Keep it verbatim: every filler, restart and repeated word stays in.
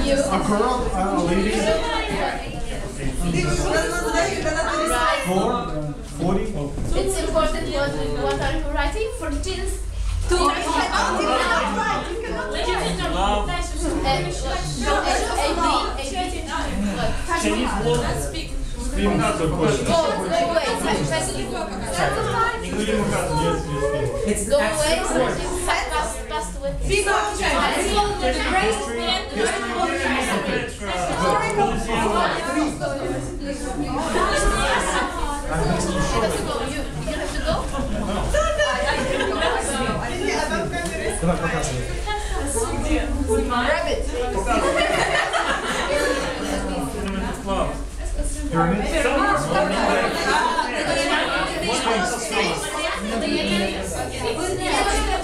A girl, a lady. Four, forty. It's important what, what are you writing for teens? To Love. Chinese woman. Scream out the question. Go away. English woman. Yes, yes, yes. It's Go away. actually Fast, fast away. Давай, показывай. Rabbit. Love. Pyramid?